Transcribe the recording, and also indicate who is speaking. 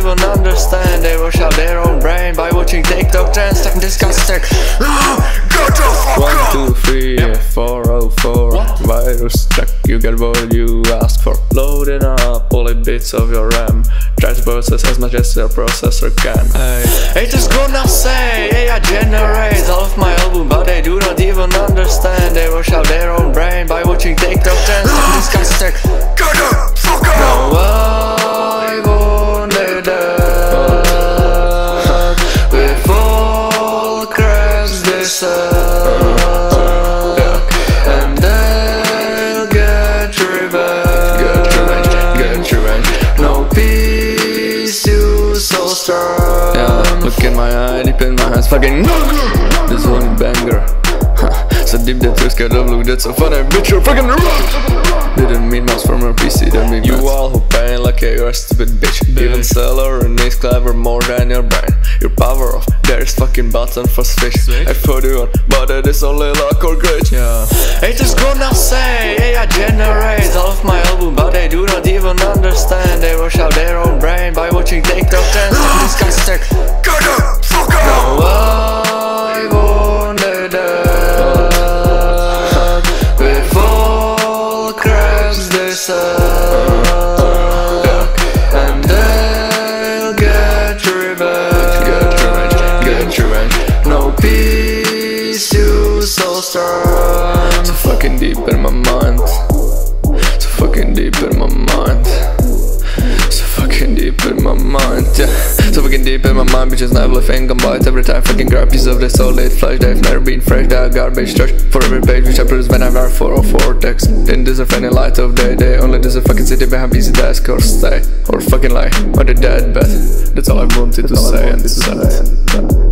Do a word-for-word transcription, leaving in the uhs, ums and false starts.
Speaker 1: even understand. They wash out their own brain by watching TikTok trends. I'm disgusted. Get the fuck
Speaker 2: One,
Speaker 1: up!
Speaker 2: two, three,
Speaker 1: Yep.
Speaker 2: four, oh, four. Virus check, you get what you ask for. Loading up all the bits of your RAM. Try to process as much as your processor can. Hey.
Speaker 1: Haters gonna say A I generates all of my album, but they do not even understand. They wash out their own brain by watching TikTok trends. I'm disgusted. Get the fuck up! No, I wanted that. With all crabs they suck, and they'll get revenge.
Speaker 2: Get revenge, get revenge.
Speaker 1: No peace, you so strong.
Speaker 2: Yeah, look in my eye, deep in my hands, fucking this one banger. So deep that you're scared of, look, that's so funny, bitch, you're fucking wrong. Didn't mean mouse from her P C, don't mean you maths. All who paying like a you're a stupid bitch. bitch. Even seller and is clever more than your brain. Your power off, there's fucking button for switch. I put you on, but it is only luck or great. Yeah.
Speaker 1: Haters gonna say A I generates all of my album, but they do not even understand. They wash out their own brain by watching TikTok trends. I'm disgusted. Get the fuck up! No, I wanted that. With all crabs they suck, and they'll get revenge.
Speaker 2: Get revenge, get revenge.
Speaker 1: No peace, you so strong.
Speaker 2: So fucking deep in my mind. So fucking deep in my mind. So fucking deep in my mind, yeah. So fucking deep in my mind, bitches never living combined. Every time fucking grab pieces of their solid flesh. They've never been fresh, they're garbage trash. For every page which I produce when I wear four oh four text. Didn't deserve any light of day, they only deserve fucking city behind busy desk or stay. Or fucking lie on the dead bed. That's all I wanted to say and say.